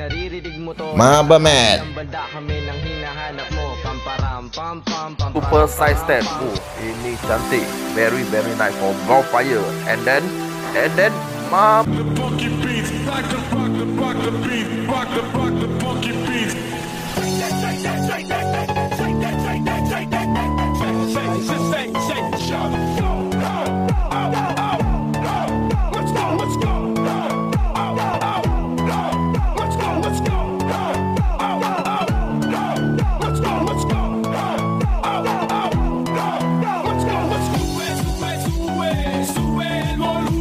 Mabamet. Super size stand. Ini cantik. Very nice for bonfire. And then mom. Let's go.